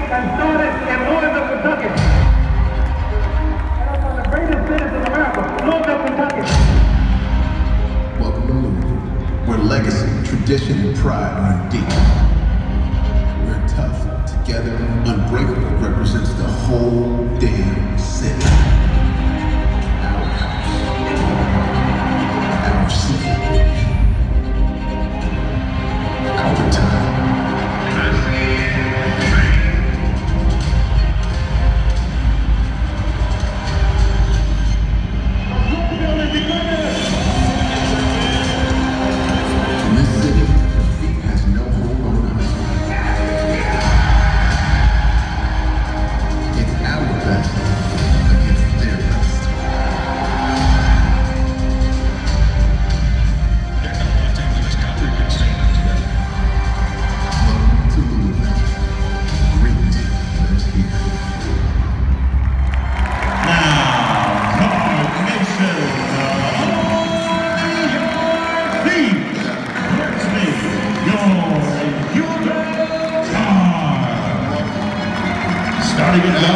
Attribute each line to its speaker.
Speaker 1: and started in Louisville, Kentucky. And that's one of the greatest cities in America, Louisville, Kentucky.
Speaker 2: Welcome to Louisville, where legacy, tradition, and pride run deep. Where tough, together, unbreakable represents the whole damn city. Our house. Our city. Our time.
Speaker 3: Starting at